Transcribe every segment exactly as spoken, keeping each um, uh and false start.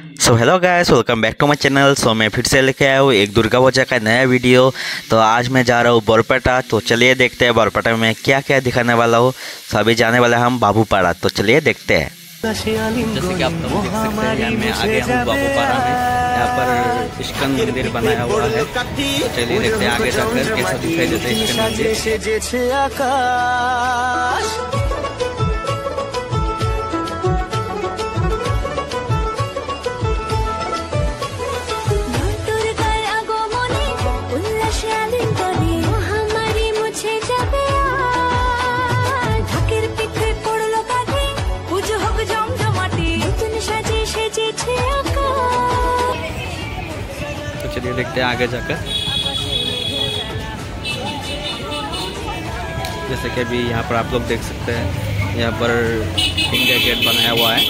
So hello guys, welcome back to my channel. So मैं फिर से लेके आया हूँ एक दुर्गा पूजा का नया वीडियो। तो आज मैं जा रहा हूँ बरपेटा। तो चलिए देखते हैं बरपेटा में क्या क्या दिखाने वाला हूँ। तो अभी जाने वाला हम बाबूपाड़ा। तो चलिए देखते हैं। जैसे कि आप लोग देख सकते हैं, मैं आ गया हूँ बाबूपाड़ा में। यहाँ पर इस्कन मंदिर बनाया हुआ है। तो चलिए देखते हैं आगे जाकर कैसा दिखाई देता है इस्कन मंदिर। तो चलिए देखते हैं आगे जाकर। जैसे कि अभी यहाँ पर आप लोग देख सकते हैं, यहाँ पर इंडिया गेट बनाया हुआ है।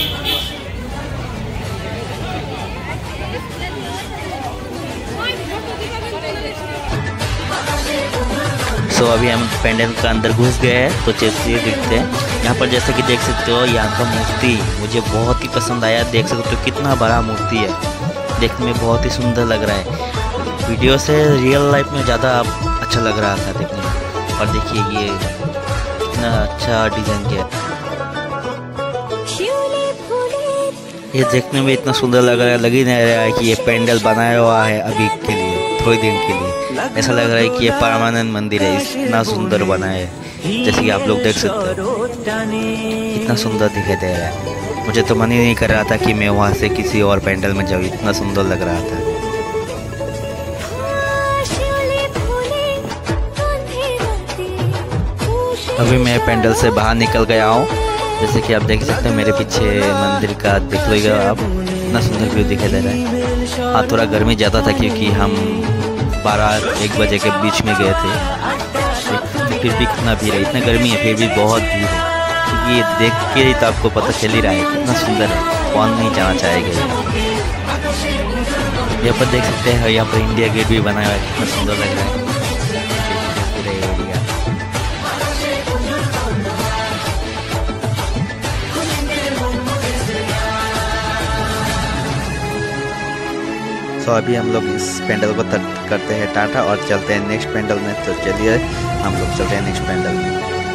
सो so, अभी हम पेंडल का अंदर घुस गए हैं। तो चलिए देखते हैं। यहाँ पर जैसे कि देख सकते हो, यहाँ का मूर्ति मुझे बहुत ही पसंद आया। देख सकते हो कितना बड़ा मूर्ति है, देखने में बहुत ही सुंदर लग रहा है। वीडियो से रियल लाइफ में ज़्यादा अच्छा लग रहा था देखने में। और देखिए ये कितना अच्छा डिज़ाइन किया। ये देखने में इतना सुंदर लग रहा है, लग ही नहीं रहा है कि ये पेंडल बनाया हुआ है अभी के लिए, थोड़े दिन के लिए। ऐसा लग रहा है कि ये परमानेंट मंदिर है, इतना सुंदर बना है। जैसे कि आप लोग देख सकते हो कितना सुंदर दिखाई दे रहा है। मुझे तो मन ही नहीं कर रहा था कि मैं वहाँ से किसी और पेंडल में जाऊँ, इतना सुंदर लग रहा था। अभी मैं पेंडल से बाहर निकल गया हूँ। जैसे कि आप देख सकते हैं मेरे पीछे मंदिर का देख लो आप, इतना सुंदर व्यू दिखाई दे रहा है। हाँ, थोड़ा गर्मी ज़्यादा था क्योंकि हम बारह एक बजे के बीच में गए थे। तो फिर भी कितना भीड़ है, इतना गर्मी है फिर भी बहुत भीड़ है। ये देख के ही तो आपको पता चल ही रहा है कितना सुंदर है, कौन नहीं जाना चाहेगा। यहाँ पर देख सकते हैं, यहाँ पर इंडिया गेट भी बनाया हुआ है, कितना सुंदर लग रहा है। तो अभी हम लोग इस पेंडल को करते हैं टाटा और चलते हैं नेक्स्ट पेंडल में। तो चलिए हम लोग चलते हैं नेक्स्ट पेंडल में।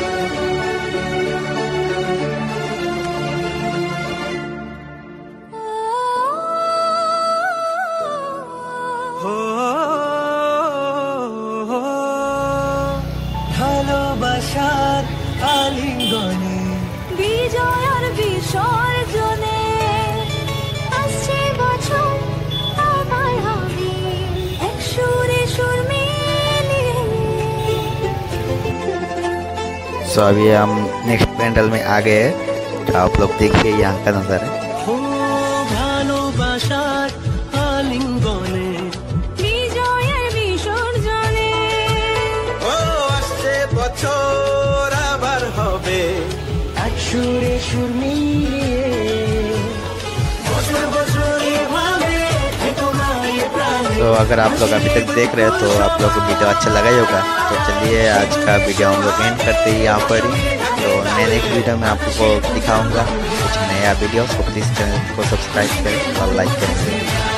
ভালোবাসার আলিঙ্গনে বিজয় আর বিসর্জনে আসছে বছর আবার হবে এক সুরে সুর মিলিয়ে। सो अभी हम नेक्स्ट पेंडल में आ गए। तो आप लोग देखिए यहाँ का नज़ारा। ভালোবাসার আলিঙ্গনে বিজয় আর বিসর্জনে ও আসছে বছর আবার হবে এক সুরে সুর মিলিয়ে। বছর বছর এভাবে तो अगर आप लोग अभी तक देख रहे हैं तो आप लोग को वीडियो अच्छा लगा ही होगा। तो चलिए आज का वीडियो हम लोग एंड करते हैं यहाँ पर ही। तो मैं नेक्स्ट वीडियो में आपको दिखाऊंगा कुछ नया वीडियो। तो प्लीज़ चैनल को सब्सक्राइब करें और लाइक करें।